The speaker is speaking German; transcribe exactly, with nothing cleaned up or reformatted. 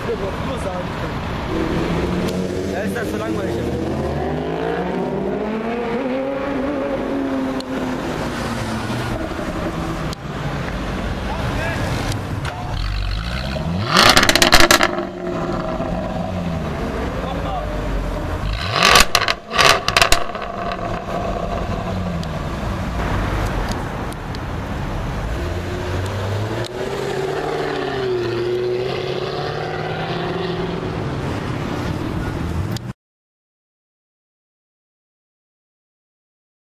Reparatur sagen können. Ja, ist das so langweilig.